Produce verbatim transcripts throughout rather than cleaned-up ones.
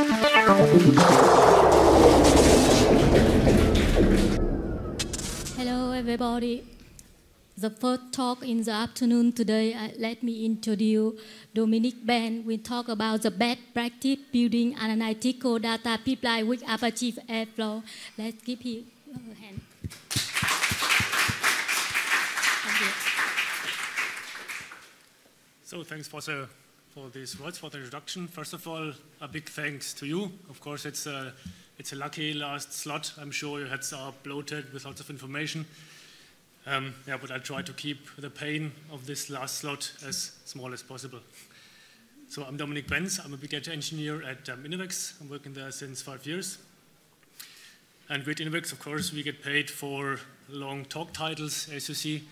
Hello, everybody. The first talk in the afternoon today, uh, let me introduce Dominic Ben. We talk about the best practice building analytical data pipeline with Apache Airflow. Let's give him a hand. Thank you. So thanks for the for these words, for the introduction. First of all, a big thanks to you. Of course, it's a it's a lucky last slot. I'm sure your heads are bloated with lots of information. Um, yeah, but I'll try to keep the pain of this last slot as small as possible. So I'm Dominic Benz. I'm a big data engineer at um, Innovex. I'm working there since five years. And with Innovex, of course, we get paid for long talk titles, as you see.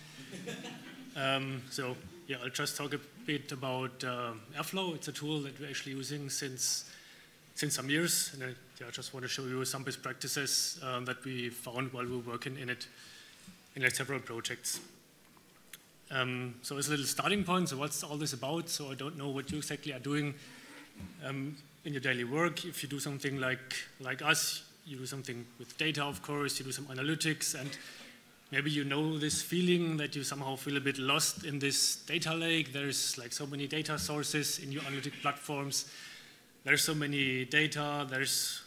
um, so yeah, I'll just talk a bit about uh, Airflow. It's a tool that we're actually using since since some years. And I yeah, just want to show you some best practices um, that we found while we were working in it in like several projects. Um, so as a little starting point, so what's all this about? So I don't know what you exactly are doing um, in your daily work. If you do something like, like us, you do something with data, of course, you do some analytics, and maybe you know this feeling that you somehow feel a bit lost in this data lake. There's like so many data sources in your analytic platforms. There's so many data, there's,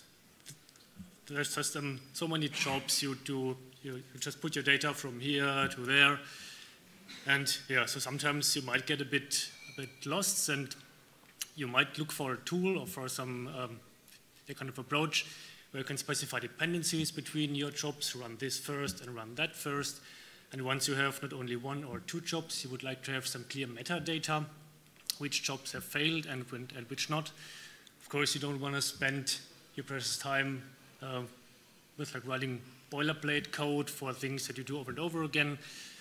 there's just um, so many jobs you do. You, you just put your data from here to there. And yeah, so sometimes you might get a bit, a bit lost, and you might look for a tool or for some um, a kind of approach where you can specify dependencies between your jobs, run this first and run that first. And once you have not only one or two jobs, you would like to have some clear metadata, which jobs have failed and, and which not. Of course, you don't want to spend your precious time uh, with like writing boilerplate code for things that you do over and over again.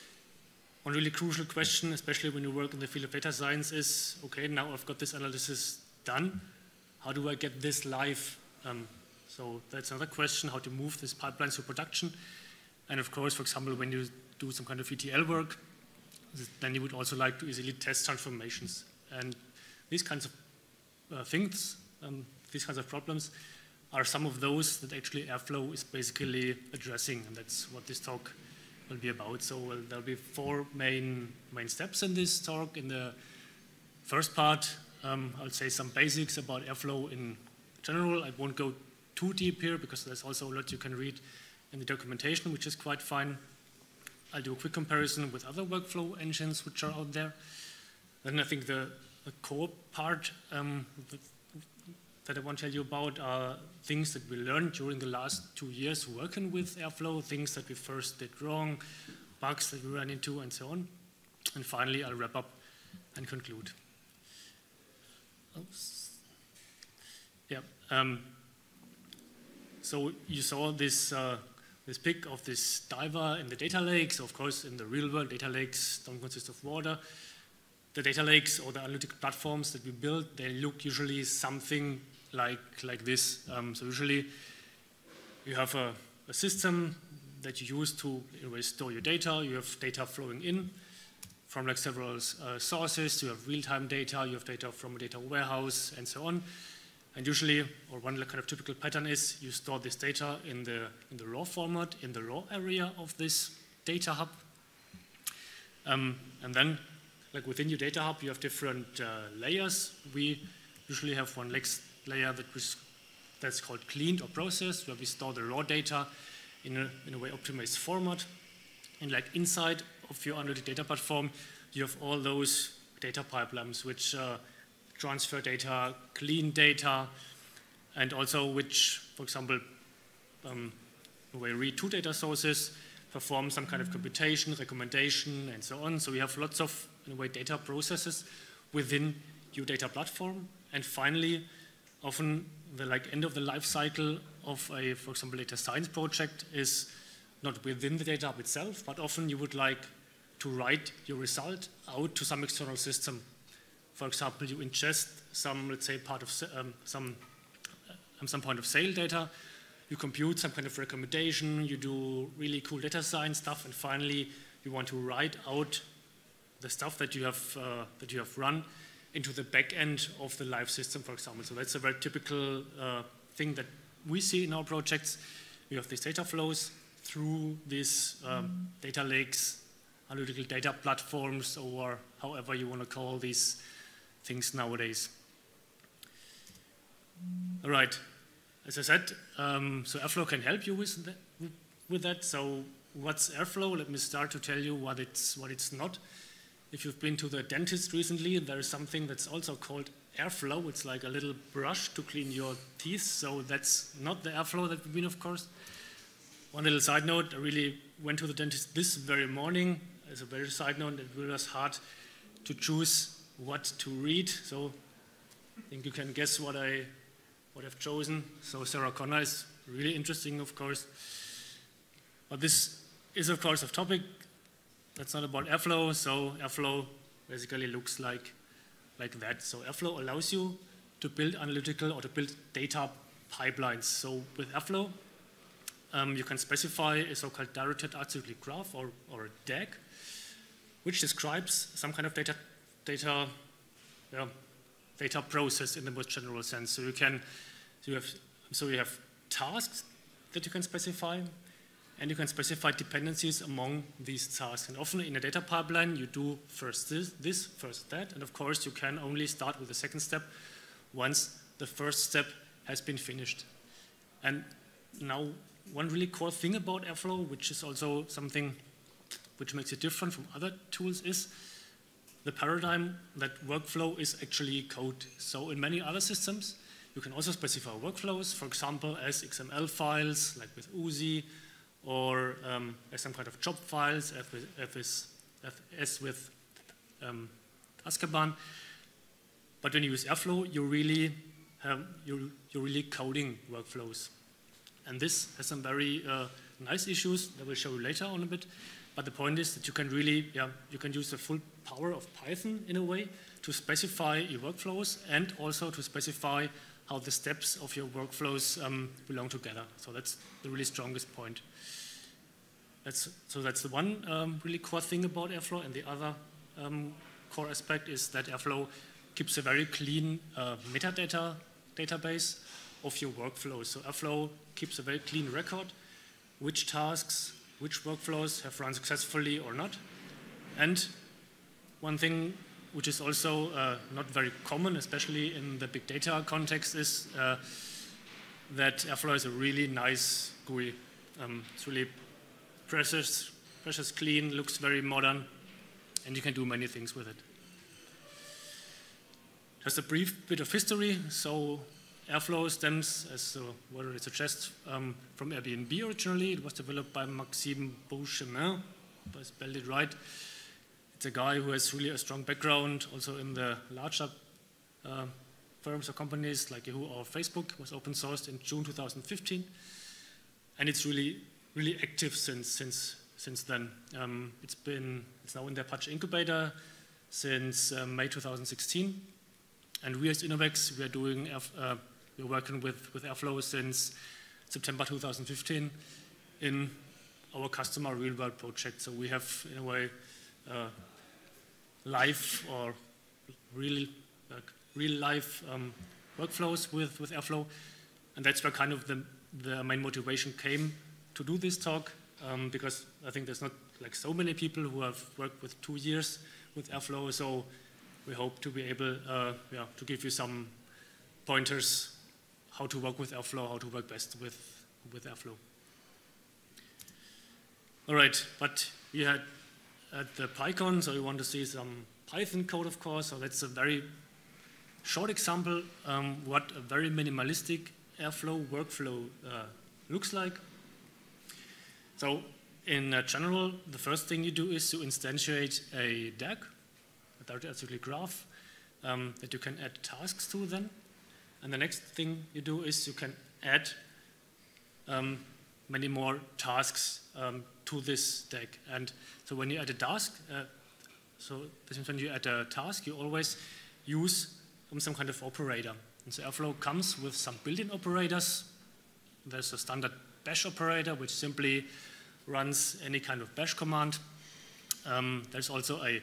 One really crucial question, especially when you work in the field of data science, is, okay, now I've got this analysis done. How do I get this live? Um, so that's another question, how to move this pipeline to production. And of course, for example, when you do some kind of E T L work, then you would also like to easily test transformations. And these kinds of uh, things, um, these kinds of problems, are some of those that actually Airflow is basically addressing, and that's what this talk will be about. So well, there'll be four main, main steps in this talk. In the first part, um, I'll say some basics about Airflow in general. I won't go too deep here because there's also a lot you can read in the documentation, which is quite fine. I'll do a quick comparison with other workflow engines which are out there. Then I think the, the core part um, that I want to tell you about are things that we learned during the last two years working with Airflow, things that we first did wrong, bugs that we ran into, and so on. And finally, I'll wrap up and conclude. Oops. Yeah. Um, so you saw this, uh, this pic of this diver in the data lake. So of course, in the real world, data lakes don't consist of water. The data lakes or the analytic platforms that we build, they look usually something like, like this. Um, so usually you have a, a system that you use to in a way, store your data. You have data flowing in from like several uh, sources. You have real-time data. You have data from a data warehouse and so on. And usually, or one kind of typical pattern is you store this data in the, in the raw format, in the raw area of this data hub. Um, and then like within your data hub, you have different uh, layers. We usually have one layer that was, that's called cleaned or processed, where we store the raw data in a, in a way optimized format. And like inside of your analytic data platform, you have all those data pipelines which uh, transfer data, clean data, and also which, for example, um, in a way read two data sources, perform some kind of computation, recommendation, and so on. So we have lots of, in a way, data processes within your data platform. And finally, often the like end of the life cycle of a, for example, data science project is not within the data hub itself, but often you would like to write your result out to some external system. For example, you ingest some, let's say, part of um, some um, some point of sale data. You compute some kind of recommendation. You do really cool data science stuff, and finally, you want to write out the stuff that you have uh, that you have run into the back end of the live system, for example. So that's a very typical uh, thing that we see in our projects. We have these data flows through these um, data lakes, analytical data platforms, or however you want to call these things nowadays. All right, as I said, um, so Airflow can help you with that, with that. So what's Airflow? Let me start to tell you what it's, what it's not. If you've been to the dentist recently, there is something that's also called Airflow. It's like a little brush to clean your teeth. So that's not the Airflow that we've been, of course. One little side note, I really went to the dentist this very morning. As a very side note, it was hard to choose what to read. So I think you can guess what, I, what I've chosen. So Sarah Connor is really interesting, of course. But this is, of course, off topic. That's not about Airflow. So Airflow basically looks like, like that. So Airflow allows you to build analytical or to build data pipelines. So with Airflow, um, you can specify a so-called directed acyclic graph, or, or a D A G, which describes some kind of data, data, yeah, data process in the most general sense. So you can, so you have, so you have tasks that you can specify, and you can specify dependencies among these tasks. And often in a data pipeline, you do first this, this, first that, and of course you can only start with the second step once the first step has been finished. And now one really core thing about Airflow, which is also something which makes it different from other tools, is the paradigm that workflow is actually code. So in many other systems, you can also specify workflows, for example, as X M L files, like with Oozie, or um, as some kind of job files, as with, as with um, Azkaban. But when you use Airflow, you really have, you're, you're really coding workflows. And this has some very uh, nice issues that we'll show you later on a bit. But the point is that you can really, yeah, you can use the full power of Python in a way to specify your workflows and also to specify how the steps of your workflows um, belong together. So that's the really strongest point. That's, so that's the one um, really core thing about Airflow, and the other um, core aspect is that Airflow keeps a very clean uh, metadata database of your workflows. So Airflow keeps a very clean record, which tasks, which workflows have run successfully or not. And one thing which is also uh, not very common, especially in the big data context, is uh, that Airflow is a really nice G U I. Um, it's really precious, precious clean, looks very modern, and you can do many things with it. Just a brief bit of history. So Airflow stems, as the word it suggests, um, from Airbnb originally. It was developed by Maxime Beauchemin, if I spelled it right. It's a guy who has really a strong background also in the larger uh, firms or companies like Yahoo or Facebook. It was open sourced in June two thousand fifteen. And it's really, really active since, since, since then. Um, it's been, it's now in the Apache Incubator since uh, May two thousand sixteen. And we as Innovex, we are doing, uh, we're working with, with Airflow since September two thousand fifteen in our customer real-world project. So we have, in a way, uh, live or real, like, real-life um, workflows with, with Airflow. And that's where kind of the, the main motivation came to do this talk, um, because I think there's not like so many people who have worked with two years with Airflow. So we hope to be able uh, yeah, to give you some pointers how to work with Airflow, how to work best with, with Airflow. All right, but we had at the PyCon, so you want to see some Python code, of course. So that's a very short example um, what a very minimalistic Airflow workflow uh, looks like. So in uh, general, the first thing you do is to instantiate a D A G, a directed acyclic graph, um, that you can add tasks to then. And the next thing you do is you can add um, many more tasks um, to this D A G. And so when you add a task, uh, so this means when you add a task, you always use um, some kind of operator. And so Airflow comes with some built-in operators. There's a standard bash operator, which simply runs any kind of bash command. Um, there's also a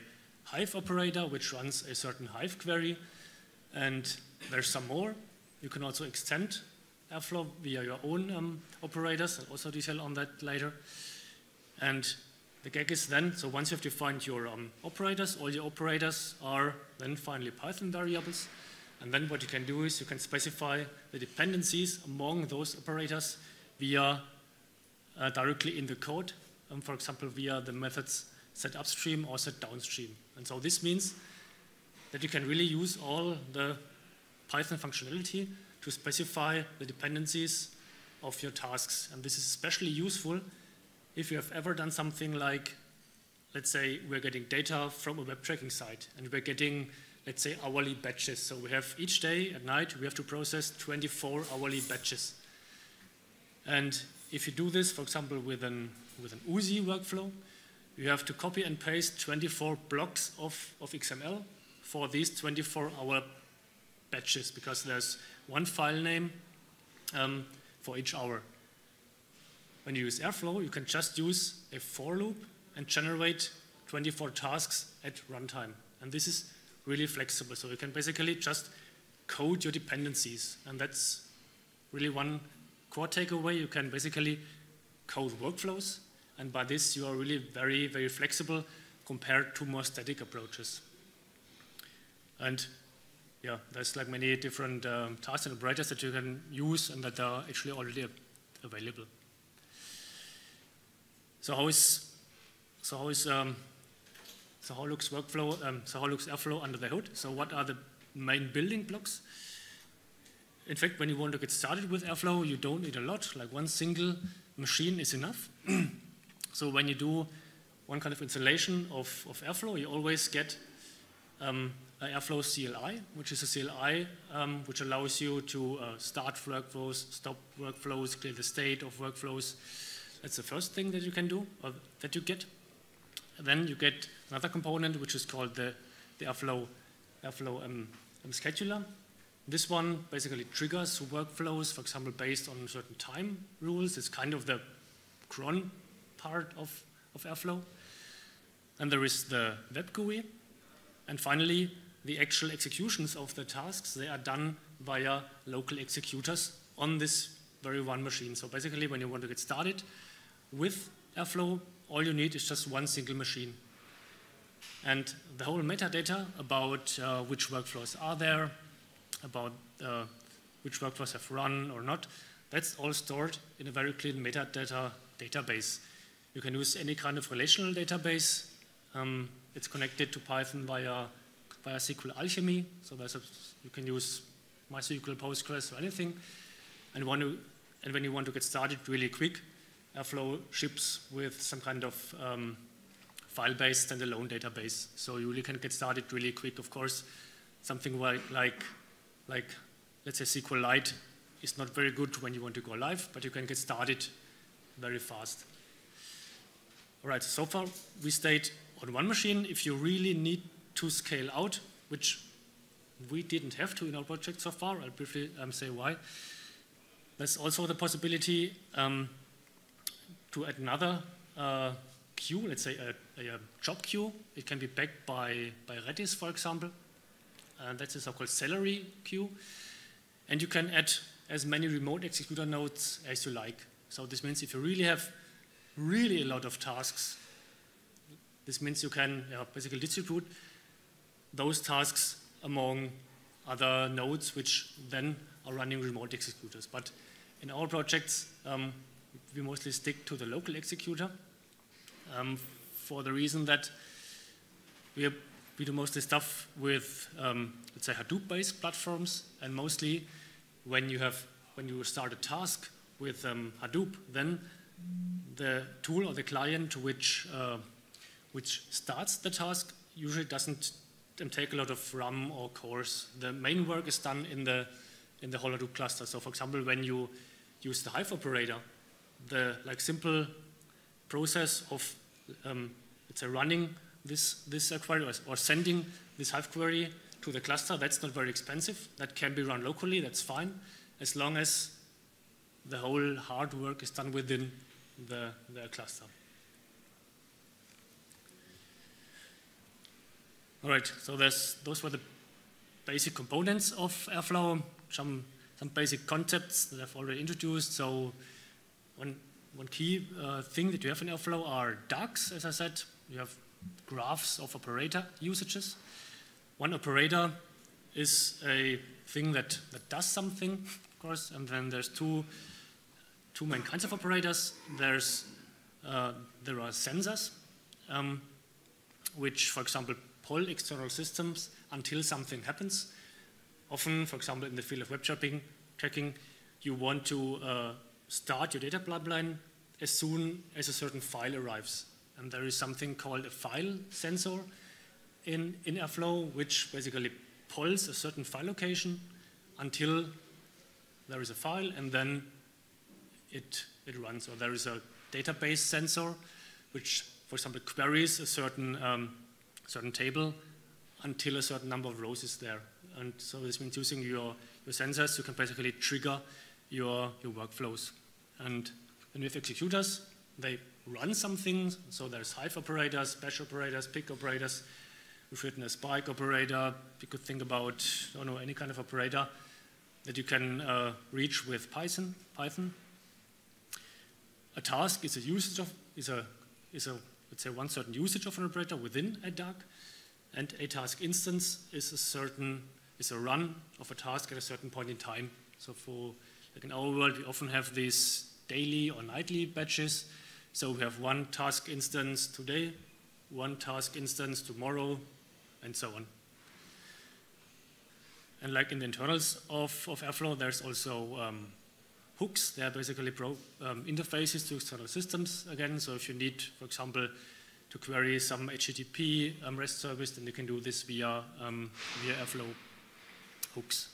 Hive operator, which runs a certain Hive query, and there's some more. You can also extend Airflow via your own um, operators. I'll also detail on that later. And the gag is then, so once you've defined your um, operators, all your operators are then finally Python variables. And then what you can do is you can specify the dependencies among those operators via uh, directly in the code, um, for example, via the methods set upstream or set downstream. And so this means that you can really use all the Python functionality to specify the dependencies of your tasks. And this is especially useful if you have ever done something like, let's say we're getting data from a web tracking site and we're getting, let's say, hourly batches. So we have each day at night, we have to process twenty-four hourly batches. And if you do this, for example, with an, with an U S I workflow, you have to copy and paste twenty-four blocks of, of X M L for these twenty-four hour batches, because there's one file name um, for each hour. When you use Airflow, you can just use a for loop and generate twenty-four tasks at runtime. And this is really flexible. So you can basically just code your dependencies. And that's really one core takeaway. You can basically code workflows. And by this, you are really very, very flexible compared to more static approaches. And yeah, there's like many different um, tasks and operators that you can use and that are actually already available. So how is so how is um, so how looks workflow? Um, so how looks Airflow under the hood? So what are the main building blocks? In fact, when you want to get started with Airflow, you don't need a lot. Like one single machine is enough. So when you do one kind of installation of, of Airflow, you always get um, an Airflow C L I, which is a C L I um, which allows you to uh, start workflows, stop workflows, clear the state of workflows. That's the first thing that you can do, or that you get. And then you get another component, which is called the, the Airflow, Airflow um, um, scheduler. This one basically triggers workflows, for example, based on certain time rules. It's kind of the cron part of, of Airflow. And there is the web G U I. And finally, the actual executions of the tasks, they are done via local executors on this very one machine. So basically, when you want to get started with Airflow, all you need is just one single machine. And the whole metadata about uh, which workflows are there, about uh, which workflows have run or not, that's all stored in a very clean metadata database. You can use any kind of relational database. Um, it's connected to Python via, via S Q L Alchemy, so there's a, you can use MySQL, Postgres, or anything. And, want to, and when you want to get started really quick, Airflow ships with some kind of um, file-based standalone database. So you really can get started really quick. Of course, something like, like, like let's say SQLite is not very good when you want to go live, but you can get started very fast. All right, so far we stayed on one machine. If you really need to scale out, which we didn't have to in our project so far, I'll briefly um, say why. There's also the possibility um, to add another uh, queue, let's say a, a, a job queue. It can be backed by, by Redis, for example. Uh, that's a so-called Celery queue. And you can add as many remote executor nodes as you like. So this means if you really have really a lot of tasks, this means you can yeah, basically distribute those tasks among other nodes which then are running remote executors. But in our projects, um, we mostly stick to the local executor um, for the reason that we, are, we do mostly stuff with, um, let's say, Hadoop-based platforms, and mostly when you have when you start a task with um, Hadoop, then the tool or the client which uh, which starts the task usually doesn't take a lot of RAM or cores. The main work is done in the in the whole Hadoop cluster. So, for example, when you use the Hive operator, the like simple process of um, let's say running this this uh, query or, or sending this Hive query to the cluster, that's not very expensive. That can be run locally. That's fine, as long as the whole hard work is done within the, the cluster. All right, so there's, those were the basic components of Airflow, some, some basic concepts that I've already introduced. So one, one key uh, thing that you have in Airflow are darks, as I said. You have graphs of operator usages. One operator is a thing that, that does something, of course, and then there's two, two main kinds of operators. There's, uh, there are sensors, um, which, for example, poll external systems until something happens. Often, for example, in the field of web tracking, tracking you want to uh, start your data pipeline as soon as a certain file arrives. And there is something called a file sensor in, in Airflow, which basically polls a certain file location until there is a file, and then it, it runs. Or there is a database sensor, which, for example, queries a certain um, certain table until a certain number of rows is there. And so this means using your, your sensors, you can basically trigger your, your workflows. And when we have executors, they run something. So there's Hive operators, bash operators, pick operators. We've written a spike operator. You could think about, I don't know, any kind of operator that you can uh, reach with Python. Python. A task is a usage of, is a, is a let's say one certain usage of an operator within a dark, and a task instance is a certain, is a run of a task at a certain point in time. So for, like in our world, we often have these daily or nightly batches. So we have one task instance today, one task instance tomorrow, and so on. And like in the internals of, of Airflow, there's also um, hooks. They are basically pro, um, interfaces to external systems again. So if you need, for example, to query some H T T P um, REST service, then you can do this via, um, via Airflow hooks.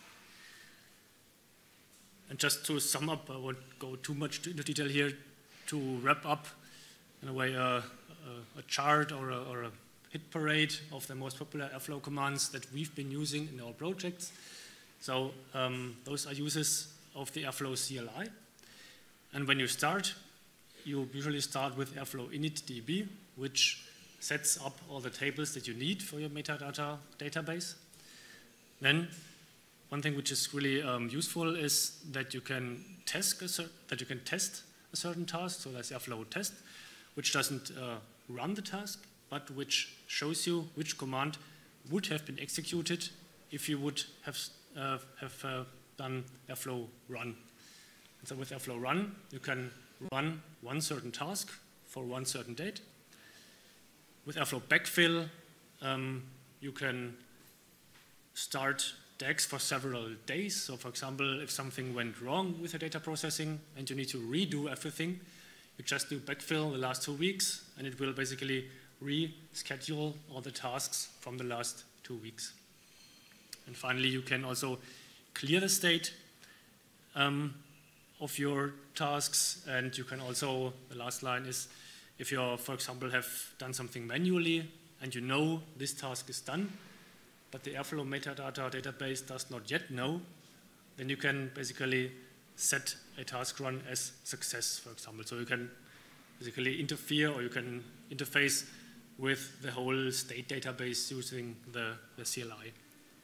And just to sum up, I won't go too much into detail here. To wrap up, in a way, uh, a, a chart or a, or a hit parade of the most popular Airflow commands that we've been using in our projects. So um, those are uses of the Airflow C L I. And when you start, you usually start with Airflow initdb, which sets up all the tables that you need for your metadata database. Then one thing which is really um, useful is that you can test a that you can test a certain task. So there's Airflow test, which doesn't uh, run the task, but which shows you which command would have been executed if you would have uh, have uh, done Airflow run. And so with Airflow run, you can run one certain task for one certain date. With Airflow backfill, um, you can start D A Gs for several days. So for example, if something went wrong with the data processing and you need to redo everything, you just do backfill the last two weeks and it will basically reschedule all the tasks from the last two weeks. And finally, you can also clear the state um, of your tasks, and you can also, the last line is, if you, for example, have done something manually and you know this task is done, but the Airflow metadata database does not yet know, then you can basically set a task run as success, for example. So you can basically interfere, or you can interface with the whole state database using the, the C L I.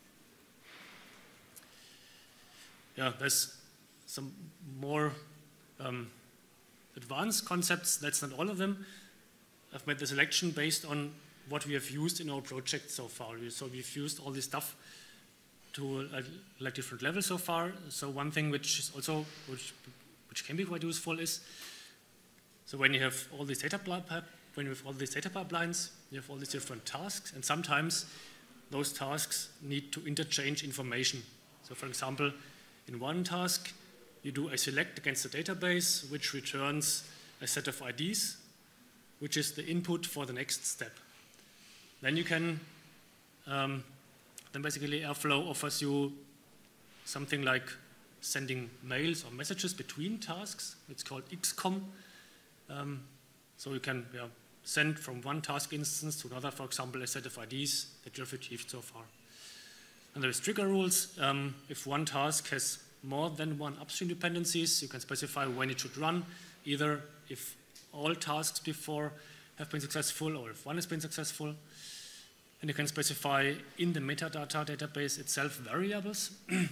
Yeah, there's some more um, advanced concepts. That's not all of them. I've made the selection based on what we have used in our project so far. So we've used all this stuff to uh, like different levels so far. So one thing which is also which which can be quite useful is, so when you have all these data when you have all these data pipelines, you have all these different tasks, and sometimes those tasks need to interchange information. So for example, in one task, you do a select against the database, which returns a set of I Ds, which is the input for the next step. Then you can, um, then basically Airflow offers you something like sending mails or messages between tasks. It's called X COM. Um, so you can yeah, send from one task instance to another, for example, a set of I Ds that you have achieved so far. And there's trigger rules. Um, if one task has more than one upstream dependencies, you can specify when it should run, either if all tasks before have been successful or if one has been successful. And you can specify in the metadata database itself variables. I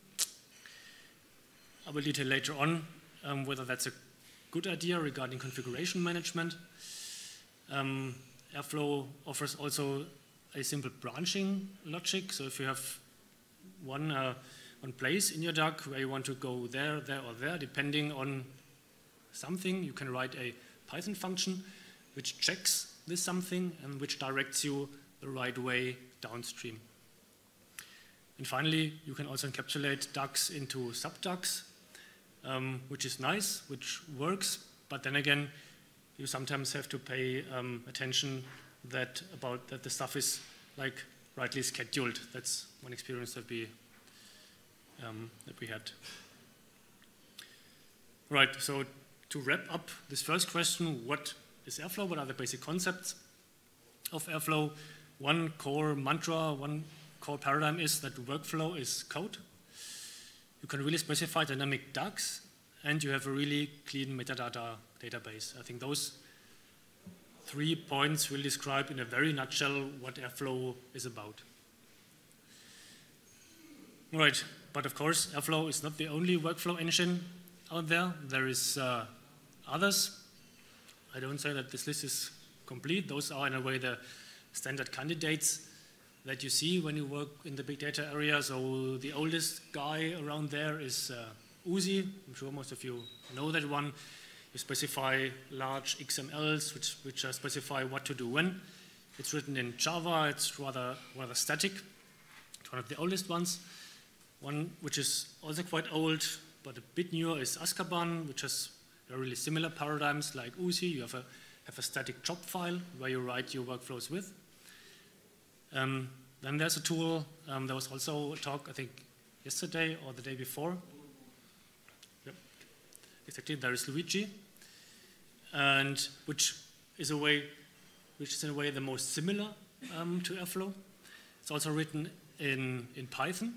will detail later on um, whether that's a good idea regarding configuration management. Um, Airflow offers also a simple branching logic. So if you have one, uh, one place in your D U C where you want to go there, there, or there, depending on something, you can write a Python function which checks this something and which directs you the right way downstream. And finally, you can also encapsulate D U Cs into sub-D U Cs, um, which is nice, which works, but then again, you sometimes have to pay um, attention that about that the stuff is like rightly scheduled. That's one experience that we um, that we had. Right. So to wrap up this first question, what is Airflow? What are the basic concepts of Airflow? One core mantra, one core paradigm is that workflow is code. You can really specify dynamic D U Cs, and you have a really clean metadata database. I think those three points will describe in a very nutshell what Airflow is about. All right, but of course, Airflow is not the only workflow engine out there. There is uh, others. I don't say that this list is complete. Those are in a way the standard candidates that you see when you work in the big data area. So the oldest guy around there is uh, Oozie. I'm sure most of you know that one. You specify large X M Ls, which, which uh, specify what to do when. It's written in Java. It's rather, rather static. It's one of the oldest ones. One which is also quite old, but a bit newer is Azkaban, which has really similar paradigms like Oozie. You have a, have a static job file where you write your workflows with. Um, then there's a tool, um, there was also a talk, I think, yesterday or the day before. Yep. Exactly, there is Luigi, and which is a way, which is in a way the most similar um, to Airflow. It's also written in, in Python.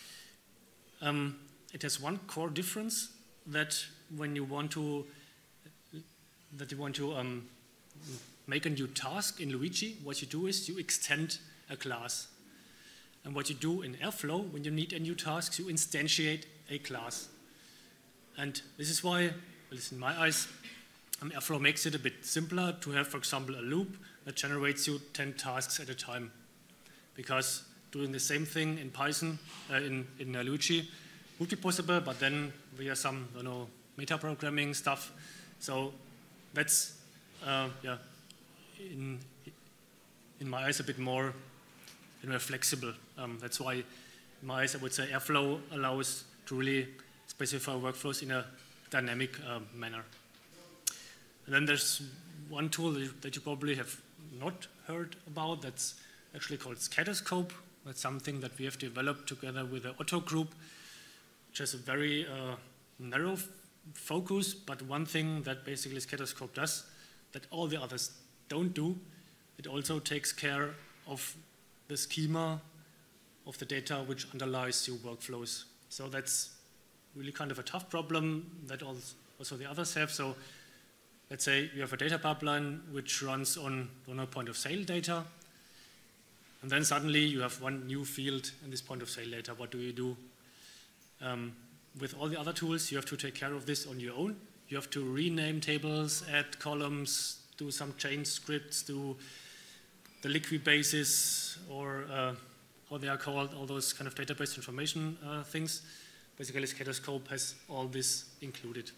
Um, it has one core difference, that when you want to, that you want to um, make a new task in Luigi, what you do is you extend a class. And what you do in Airflow, when you need a new task, you instantiate a class. And this is why, at least in my eyes, um, Airflow makes it a bit simpler to have, for example, a loop that generates you ten tasks at a time. Because doing the same thing in Python, uh, in, in uh, Luigi, would be possible, but then via some, you know, metaprogramming stuff. So that's, uh, yeah, in, in my eyes, a bit more, you know, flexible. Um, that's why, in my eyes, I would say Airflow allows to really specify workflows in a dynamic uh, manner. And then there's one tool that you probably have not heard about. That's actually called Scatterscope. That's something that we have developed together with the Otto group, which has a very uh, narrow focus, but one thing that basically Scatterscope does that all the others don't do, it also takes care of the schema of the data which underlies your workflows. So that's really kind of a tough problem that also the others have. So let's say you have a data pipeline which runs on, on a point of sale data, and then suddenly you have one new field in this point of sale data. What do you do? Um, with all the other tools, you have to take care of this on your own. You have to rename tables, add columns, do some change scripts, do the liquid basis, or uh, how they are called, all those kind of database transformation uh, things. Basically, Scatterscope has all this included.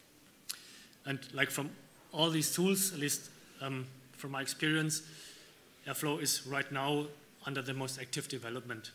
And like from all these tools, at least um, from my experience, Airflow is right now under the most active development.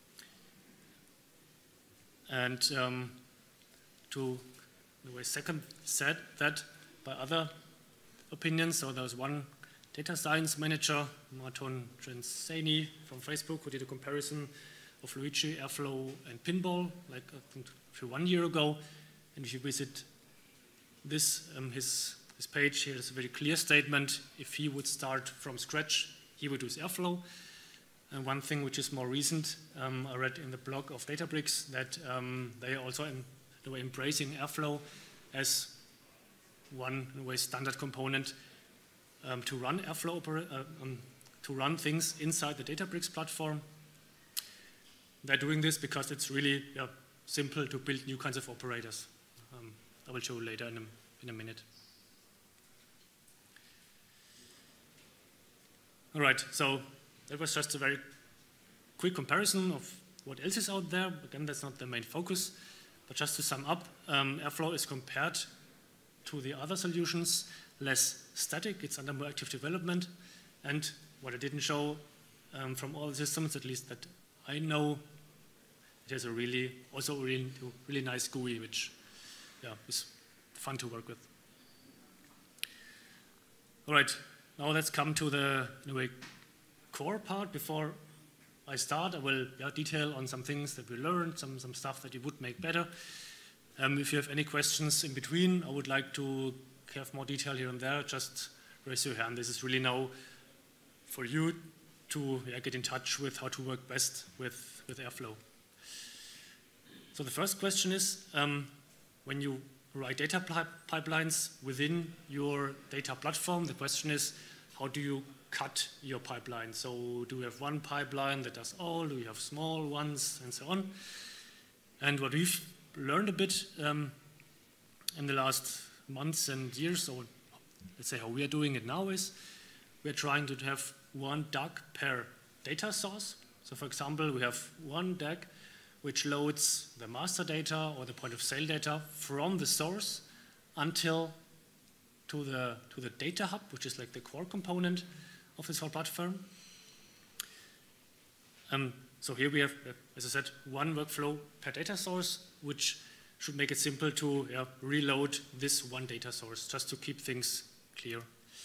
And um, to, in a way, second said that by other opinions. So there was one data science manager, Marton Transani from Facebook, who did a comparison of Luigi, Airflow, and Pinball, like I think one year ago. And if you visit this, um, his, his page, here is a very clear statement. If he would start from scratch, he would use Airflow. And one thing which is more recent, um, I read in the blog of Databricks that um, they are also in, they were embracing Airflow as one in a way standard component um, to run Airflow uh, um, to run things inside the Databricks platform. They're doing this because it's really yeah, simple to build new kinds of operators. Um, I will show you later in a, in a minute. All right, so that was just a very quick comparison of what else is out there. Again, that's not the main focus, but just to sum up, um, Airflow is compared to the other solutions less static, it's under more active development, and what I didn't show um, from all the systems, at least that I know, it has a really, also a really, really nice G U I, which yeah, is fun to work with. All right, now let's come to the in a way, core part. Before I start, I will yeah, detail on some things that we learned, some, some stuff that you would make better. Um, if you have any questions in between, I would like to have more detail here and there, just raise your hand. This is really now for you to yeah, get in touch with how to work best with, with Airflow. So the first question is, um, when you write data pipelines within your data platform, the question is, how do you cut your pipeline? So do you have one pipeline that does all? Do you have small ones and so on? And what we've learned a bit um, in the last months and years, or let's say how we are doing it now, is we're trying to have one D A G per data source. So for example, we have one D A G which loads the master data or the point of sale data from the source until to the, to the data hub, which is like the core component of this whole platform. Um, so here we have, as I said, one workflow per data source, which should make it simple to yeah, reload this one data source, just to keep things clear.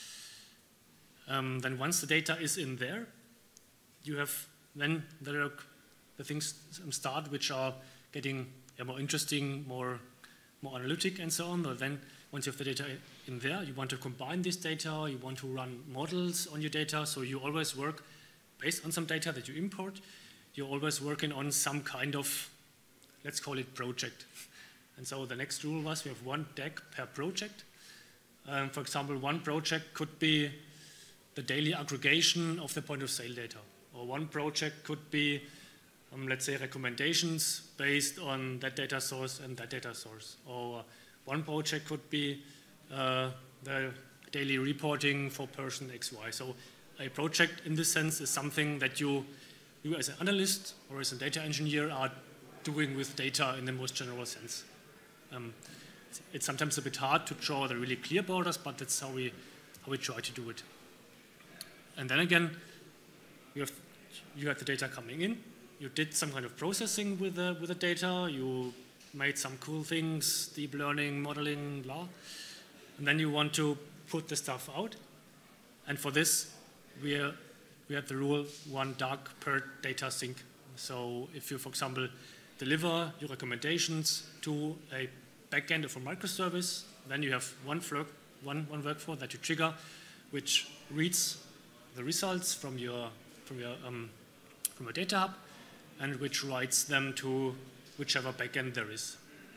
Um, then once the data is in there, you have, then there are the things start which are getting yeah, more interesting, more, more analytic and so on. Or then once you have the data in there, you want to combine this data, you want to run models on your data, so you always work based on some data that you import. You're always working on some kind of, let's call it project. And so the next rule was we have one D A G per project. Um, for example, one project could be the daily aggregation of the point of sale data. Or one project could be, um, let's say, recommendations based on that data source and that data source. Or one project could be uh, the daily reporting for person X Y. So a project in this sense is something that you, you as an analyst or as a data engineer are doing with data in the most general sense. Um, it's sometimes a bit hard to draw the really clear borders, but that's how we, how we try to do it. And then again, you have, you have the data coming in. You did some kind of processing with the, with the data. You made some cool things, deep learning, modeling, blah. And then you want to put the stuff out. And for this, we, are, we have the rule one D A G per data sync. So if you, for example, deliver your recommendations to a backend of a microservice, then you have one, one, one workflow that you trigger, which reads the results from your, from your, um, from your data hub, and which writes them to whichever backend there is.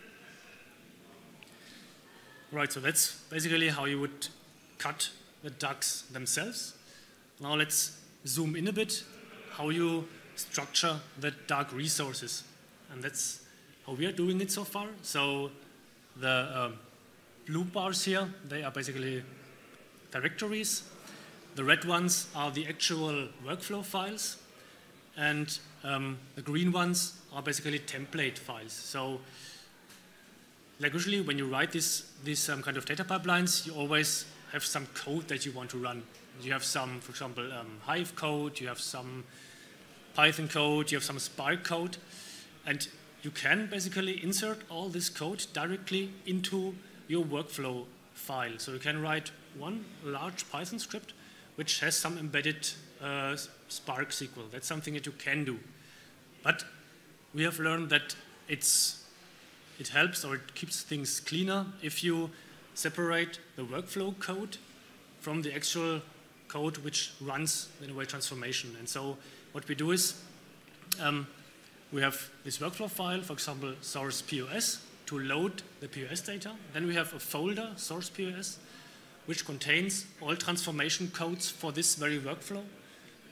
Right, so that's basically how you would cut the D A Gs themselves. Now let's zoom in a bit, how you structure the D A G resources. And that's how we are doing it so far. So the um, blue bars here, they are basically directories. The red ones are the actual workflow files. And um, the green ones are basically template files. So like usually when you write this, these um, kind of data pipelines, you always have some code that you want to run. You have some, for example, um, Hive code, you have some Python code, you have some Spark code. And you can basically insert all this code directly into your workflow file. So you can write one large Python script which has some embedded uh, Spark S Q L. That's something that you can do. But we have learned that it's, it helps or it keeps things cleaner if you separate the workflow code from the actual code which runs in a way transformation. And so what we do is um, we have this workflow file, for example, source P O S, to load the P O S data. Then we have a folder, source P O S, which contains all transformation codes for this very workflow.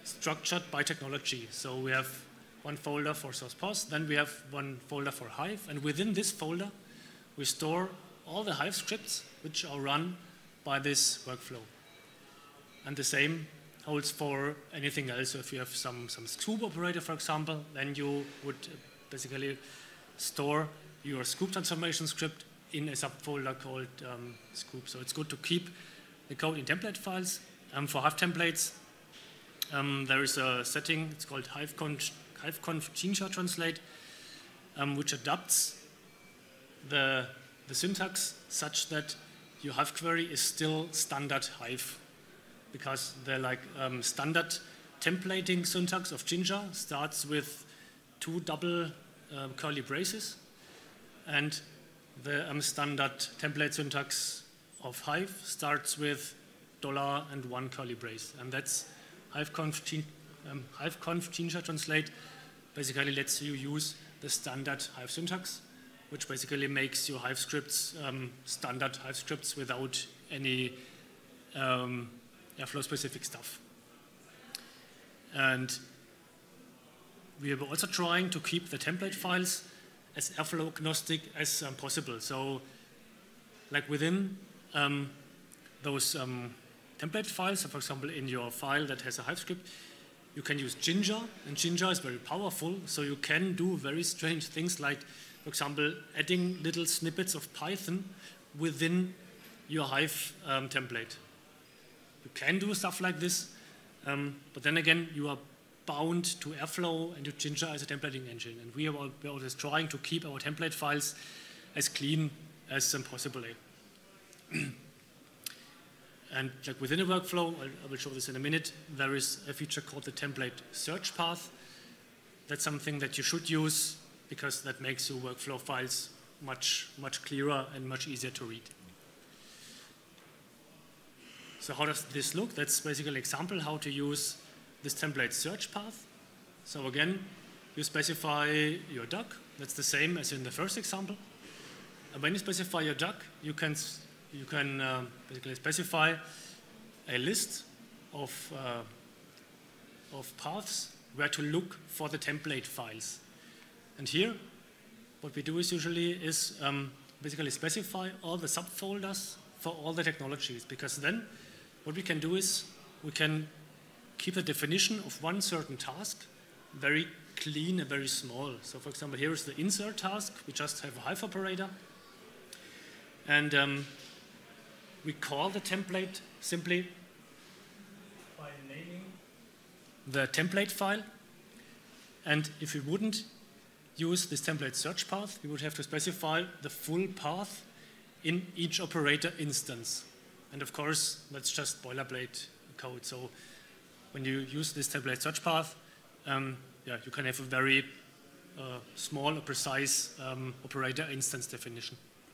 structured by technology. So we have one folder for source P O S, then we have one folder for Hive, and within this folder we store all the Hive scripts which are run by this workflow. And the same holds for anything else. So if you have some, some scoop operator, for example, then you would basically store your scoop transformation script in a subfolder called um, scoop. So it's good to keep the code in template files. Um, for Hive templates, um, there is a setting, it's called HiveConf, HiveConf Jinja translate, um, which adapts the, the syntax such that your Hive query is still standard Hive, because the like um, standard templating syntax of Jinja starts with two double um, curly braces, and the um, standard template syntax of Hive starts with dollar and one curly brace, and that's HiveConf, um, HiveConf Jinja translate basically lets you use the standard Hive syntax, which basically makes your Hive scripts um, standard Hive scripts without any um, Airflow-specific stuff. And we are also trying to keep the template files as Airflow agnostic as um, possible. So, like within um, those um, template files, so for example, in your file that has a Hive script, you can use Jinja, and Jinja is very powerful, so you can do very strange things like, for example, adding little snippets of Python within your Hive um, template. You can do stuff like this, um, but then again, you are bound to Airflow and to Jinja as a templating engine. And we are always trying to keep our template files as clean as um, possible. And like within a workflow, I will show this in a minute, there is a feature called the template search path. That's something that you should use because that makes your workflow files much, much clearer and much easier to read. So how does this look? That's basically an example how to use this template search path. So again, you specify your duck. That's the same as in the first example. And when you specify your duck, you can, you can uh, basically specify a list of, uh, of paths where to look for the template files. And here, what we do is usually is um, basically specify all the subfolders for all the technologies, because then what we can do is we can keep the definition of one certain task very clean and very small. So for example, here is the insert task. We just have a Hive operator. And um, we call the template simply by naming the template file. And if we wouldn't use this template search path, we would have to specify the full path in each operator instance. And of course, that's just boilerplate code. So when you use this template search path, um, yeah, you can have a very uh, small or precise um, operator instance definition.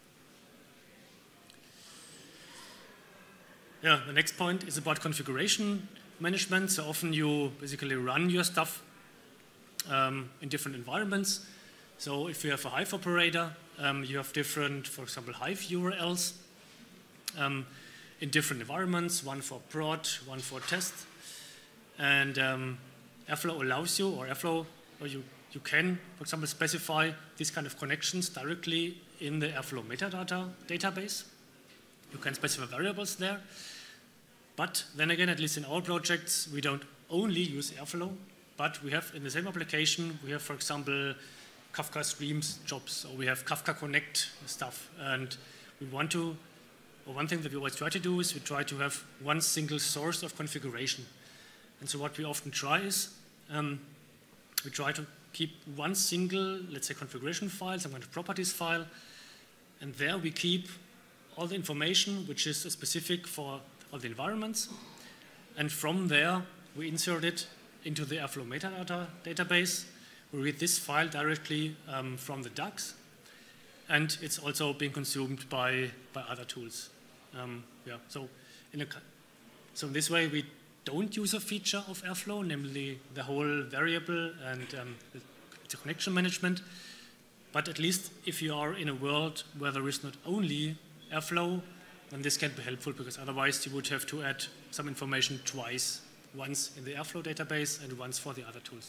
Yeah, the next point is about configuration management. So often you basically run your stuff um, in different environments. So if you have a Hive operator, um, you have different, for example, Hive U R Ls um, in different environments, one for prod, one for test. And um, Airflow allows you, or Airflow, or you, you can, for example, specify these kind of connections directly in the Airflow metadata database. You can specify variables there. But then again, at least in our projects, we don't only use Airflow, but we have in the same application, we have, for example, Kafka Streams jobs, or we have Kafka Connect stuff. And we want to, or one thing that we always try to do is we try to have one single source of configuration. And so what we often try is, um, we try to keep one single, let's say, configuration file, some kind of properties file, and there we keep all the information which is specific for all the environments. And from there, we insert it into the Airflow metadata database. We read this file directly um, from the D A Gs, and it's also being consumed by, by other tools. Um, yeah, so, in a, so in this way, we don't use a feature of Airflow, namely the whole variable and um, the, the connection management. But at least if you are in a world where there is not only Airflow, then this can be helpful, because otherwise you would have to add some information twice once in the Airflow database and once for the other tools.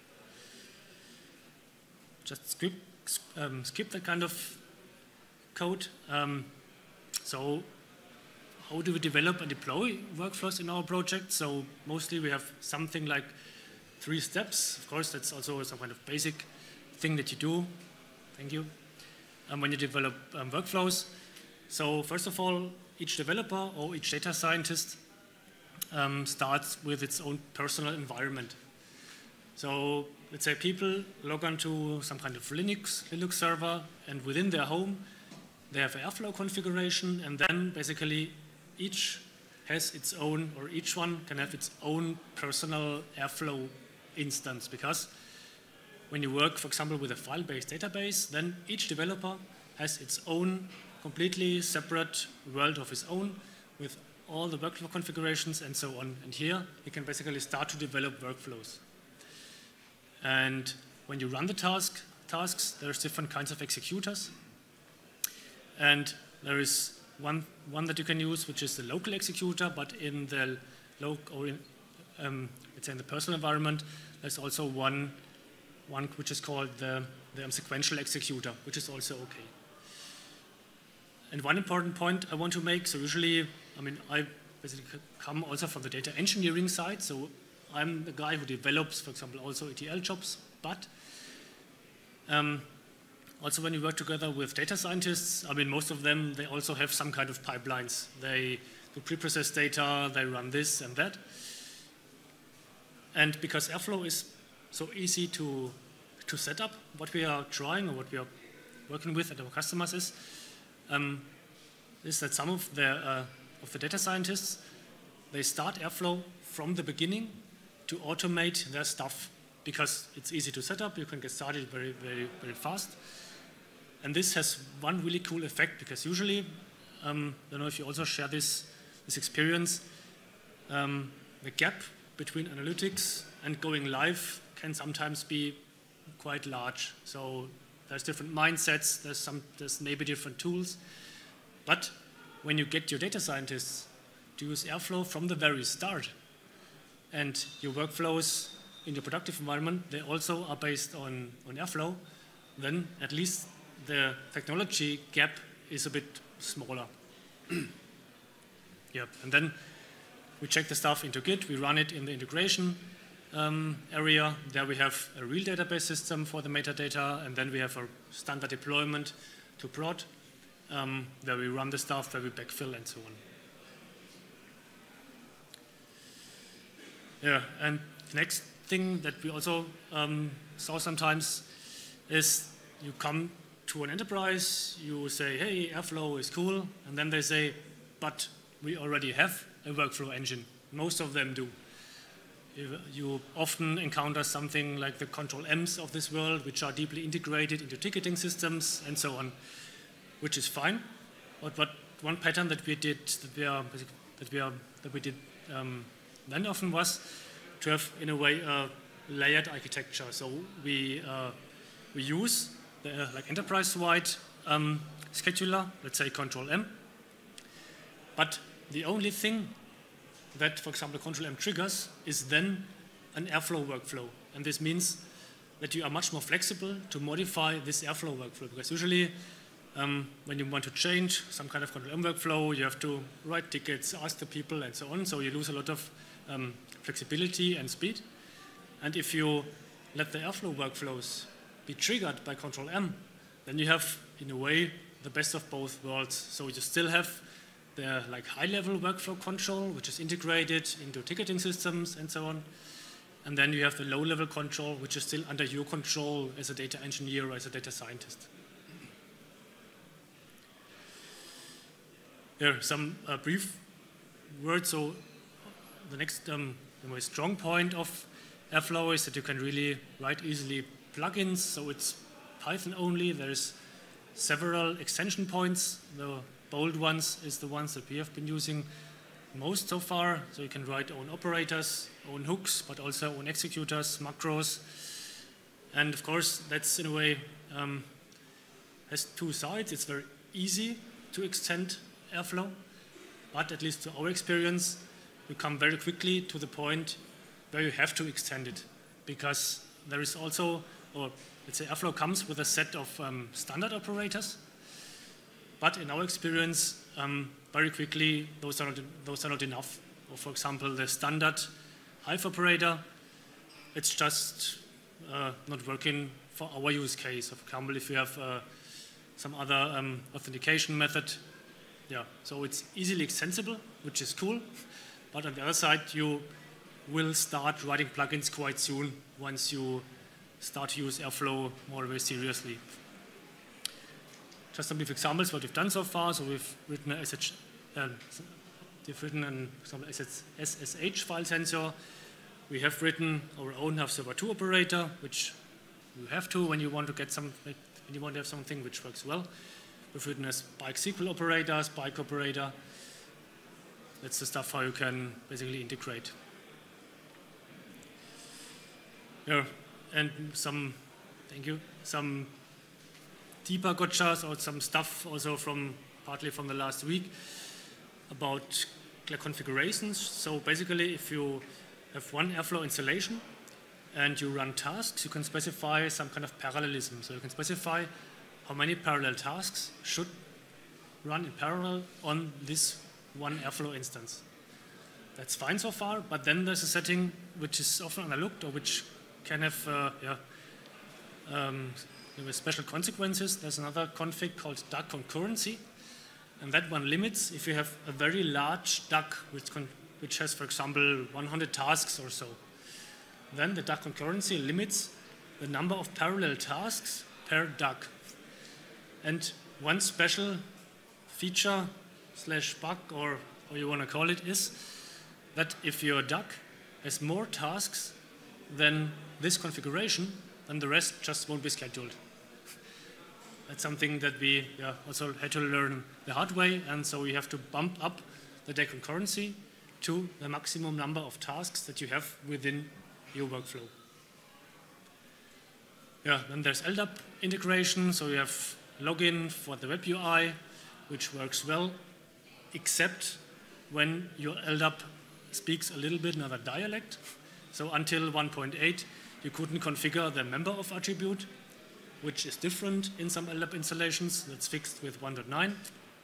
Just skip, um, skip that kind of code. Um, so how do we develop and deploy workflows in our project? So mostly we have something like three steps. Of course, that's also some kind of basic thing that you do. Thank you. Um, when you develop um, workflows. So first of all, each developer or each data scientist um, starts with its own personal environment. So let's say people log onto some kind of Linux, Linux server, and within their home, they have an Airflow configuration, and then basically each has its own, or each one can have its own personal Airflow instance, because when you work, for example, with a file-based database, then each developer has its own completely separate world of his own with all the workflow configurations and so on. And here you can basically start to develop workflows. And when you run the task, tasks, there's different kinds of executors. And there is one, one that you can use, which is the local executor, but in the local, or in, um, let's say in the personal environment, there's also one, one which is called the, the sequential executor, which is also okay. And one important point I want to make, so usually, I mean, I basically come also from the data engineering side, so I'm the guy who develops, for example, also E T L jobs, but um, also when you work together with data scientists, I mean, most of them, they also have some kind of pipelines. They do pre-process data, they run this and that. And because Airflow is so easy to, to set up, what we are trying or what we are working with at our customers is, um, is that some of the, uh, of the data scientists, they start Airflow from the beginning to automate their stuff, because it's easy to set up, you can get started very, very, very fast. And this has one really cool effect, because usually, um, I don't know if you also share this, this experience, um, the gap between analytics and going live can sometimes be quite large. So there's different mindsets, there's, some, there's maybe different tools. But when you get your data scientists to use Airflow from the very start, and your workflows in your productive environment, they also are based on, on Airflow, then at least the technology gap is a bit smaller. Yep. And then we check the stuff into Git, we run it in the integration um, area. There we have a real database system for the metadata, and then we have a standard deployment to prod, um, where we run the stuff, where we backfill and so on. Yeah, and the next thing that we also um, saw sometimes is you come to an enterprise, you say, hey, Airflow is cool, and then they say, but we already have a workflow engine. Most of them do. You, you often encounter something like the control M's of this world, which are deeply integrated into ticketing systems and so on, which is fine. But what one pattern that we did, that we, are, that we, are, that we did um, then often was to have, in a way, a layered architecture. So we, uh, we use the uh, like enterprise-wide um, scheduler, let's say control M. But the only thing that, for example, control M triggers is then an Airflow workflow. And this means that you are much more flexible to modify this Airflow workflow. Because usually, um, when you want to change some kind of control M workflow, you have to write tickets, ask the people, and so on. So you lose a lot of um, flexibility and speed. And if you let the Airflow workflows be triggered by control M, then you have, in a way, the best of both worlds. So you still have the like high-level workflow control, which is integrated into ticketing systems and so on. And then you have the low-level control, which is still under your control as a data engineer or as a data scientist. Here, some uh, brief words. So the next um, the most strong point of Airflow is that you can really write easily plugins. So it's Python only. There's several extension points. The bold ones is the ones that we have been using most so far. So you can write own operators, own hooks, but also own executors, macros. And of course, that's in a way um, has two sides. It's very easy to extend Airflow, but at least to our experience, you come very quickly to the point where you have to extend it, because there is also, or let's say Airflow comes with a set of um, standard operators, but in our experience, um, very quickly, those are, not, those are not enough. Or for example, the standard Hive operator, it's just uh, not working for our use case. For example, if you have uh, some other um, authentication method, yeah, so it's easily extensible, which is cool. But on the other side, you will start writing plugins quite soon once you start to use Airflow more very seriously. Just some brief examples what we've done so far. So we've written a S S H, uh, we've written an example S S H file sensor. We have written our own Have Server two operator, which you have to when you want to get some, when you want to have something which works well. We've written a Spike S Q L operator, Spike operator. That's the stuff how you can basically integrate. Yeah, and some, thank you, some deeper gotchas or some stuff also from partly from the last week about configurations. So basically, if you have one Airflow installation and you run tasks, you can specify some kind of parallelism. So you can specify how many parallel tasks should run in parallel on this one Airflow instance. That's fine so far, but then there's a setting which is often overlooked or which can have uh, yeah, um, special consequences. There's another config called D U C concurrency, and that one limits if you have a very large D U C which, which has, for example, one hundred tasks or so. Then the D U C concurrency limits the number of parallel tasks per D U C. And one special feature slash bug, or how you want to call it, is that if your D U C has more tasks than this configuration, then the rest just won't be scheduled. That's something that we yeah, also had to learn the hard way, and so we have to bump up the D U C concurrency to the maximum number of tasks that you have within your workflow. Yeah, then there's L D A P integration, so you have login for the web U I, which works well, except when your L D A P speaks a little bit another dialect. So until one point eight, you couldn't configure the member of attribute, which is different in some L D A P installations. That's fixed with one point nine.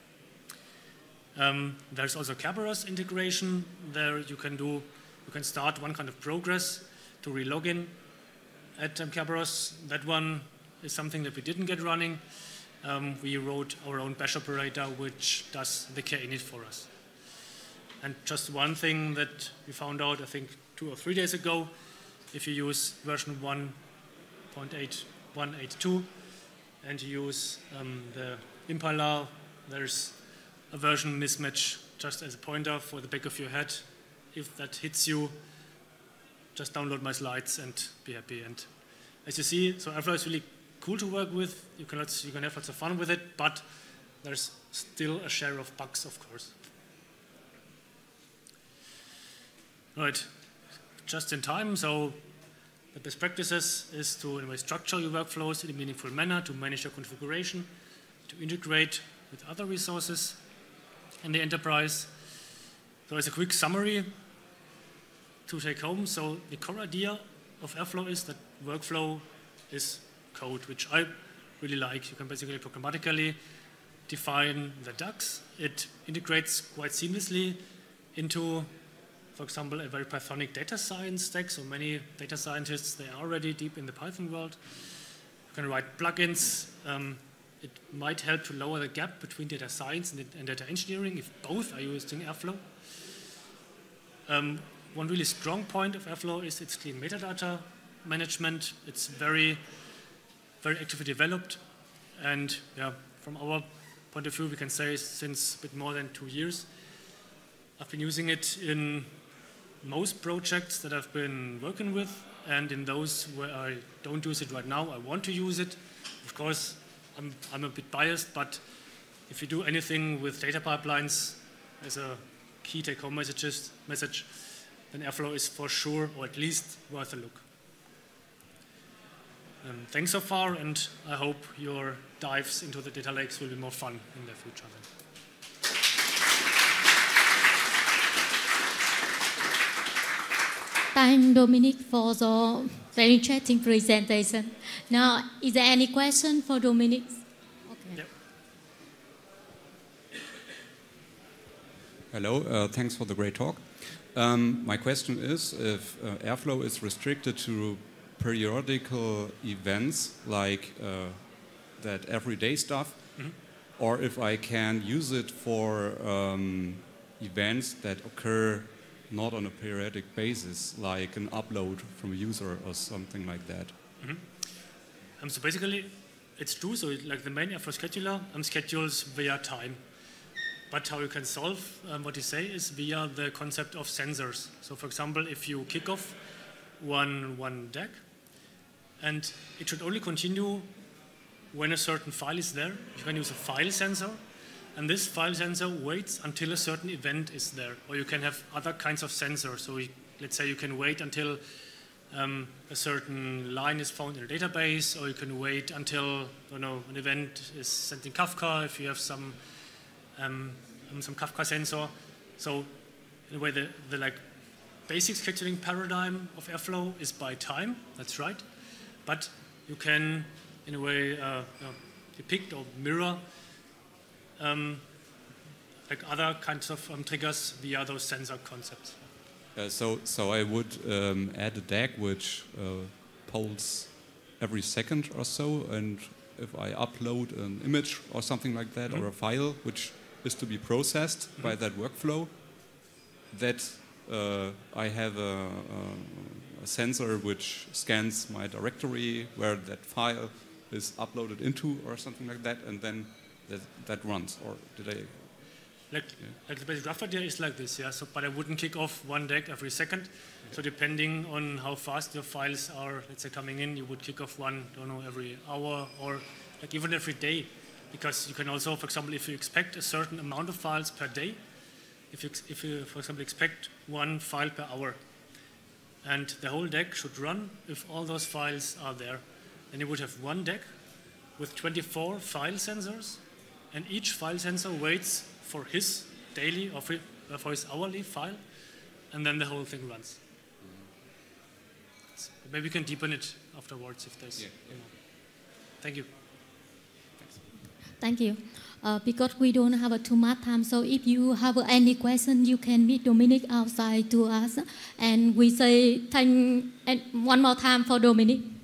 Um, there's also Kerberos integration. There you can do, you can start one kind of progress to relogin at um, Kerberos. That one is something that we didn't get running. Um, we wrote our own bash operator, which does the kinit for us. And just one thing that we found out, I think, two or three days ago, if you use version one point eight one eight two and you use um, the Impala, there's a version mismatch just as a pointer for the back of your head. If that hits you, just download my slides and be happy. And as you see, so Airflow is really cool to work with. You can, lots, you can have lots of fun with it, but there's still a share of bugs, of course. All right, just in time. So the best practices is to anyway, structure your workflows in a meaningful manner, to manage your configuration, to integrate with other resources in the enterprise. So as a quick summary to take home, so the core idea of Airflow is that workflow is code, which I really like. You can basically programmatically define the D U Cs. It integrates quite seamlessly into, for example, a very Pythonic data science stack. So many data scientists, they are already deep in the Python world. You can write plugins. Um, it might help to lower the gap between data science and, and data engineering if both are used in Airflow. Um, one really strong point of Airflow is its clean metadata management. It's very, very actively developed. And yeah, from our point of view, we can say since a bit more than two years, I've been using it in most projects that I've been working with, and in those where I don't use it right now, I want to use it. Of course, I'm, I'm a bit biased, but if you do anything with data pipelines as a key take-home messages, message, then Airflow is for sure, or at least worth a look. Um, thanks so far, and I hope your dives into the data lakes will be more fun in the future then. Thank Dominic for the very interesting presentation. Now, is there any question for Dominic? Okay. Yep. Hello, uh, thanks for the great talk. Um, my question is, if uh, Airflow is restricted to periodical events like uh, that everyday stuff, mm-hmm. or if I can use it for um, events that occur not on a periodic basis, like an upload from a user or something like that. Mm-hmm. um, so basically, it's true. So like the main Airflow scheduler um, schedules via time. But how you can solve um, what you say is via the concept of sensors. So for example, if you kick off one, one D A G, and it should only continue when a certain file is there, you can use a file sensor, and this file sensor waits until a certain event is there. Or you can have other kinds of sensors. So you, let's say you can wait until um, a certain line is found in a database, or you can wait until, I don't know, an event is sent in Kafka if you have some Um, some Kafka sensor. So in a way, the, the like basic scheduling paradigm of Airflow is by time, that's right. But you can, in a way, uh, uh, depict or mirror um, like other kinds of um, triggers via those sensor concepts. Uh, so, so I would um, add a D A G which uh, polls every second or so, and if I upload an image or something like that, mm-hmm. or a file which is to be processed mm-hmm. by that workflow, that uh, I have a, a, a sensor which scans my directory where that file is uploaded into or something like that, and then that, that runs. Or did I? Like, yeah. like the basic rough idea is like this, yeah. So, but I wouldn't kick off one D A G every second. Yeah. So depending on how fast your files are, let's say, coming in, you would kick off one, don't know, every hour or like even every day. Because you can also, for example, if you expect a certain amount of files per day, if you, if you, for example, expect one file per hour, and the whole D A G should run if all those files are there, then you would have one D A G with twenty-four file sensors, and each file sensor waits for his daily or for his hourly file, and then the whole thing runs. So maybe we can deepen it afterwards if there's. Yeah, yeah. Thank you. Thank you. Uh, because we don't have uh, too much time, so if you have uh, any question, you can meet Dominic outside to us. And we say thank and one more time for Dominic.